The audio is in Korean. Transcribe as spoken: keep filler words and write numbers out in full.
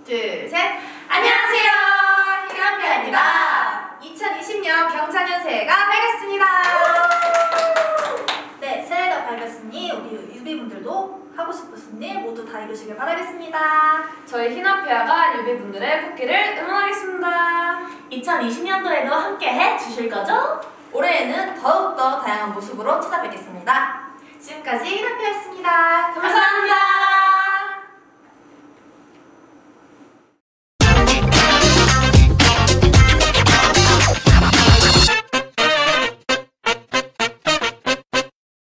둘, 셋! 안녕하세요! 희남표입니다. 이천이십 년 경자년새해가 밝았습니다. 네, 새해가 밝았으니 우리 유비분들도 하고 싶으신 일 모두 다 이루시길 바라겠습니다. 저희 희남표야가 유비분들의 꽃길을 응원하겠습니다. 이천이십 년도에도 함께해 주실 거죠? 올해에는 더욱더 다양한 모습으로 찾아뵙겠습니다. 지금까지 희남표였습니다. 감사합니다.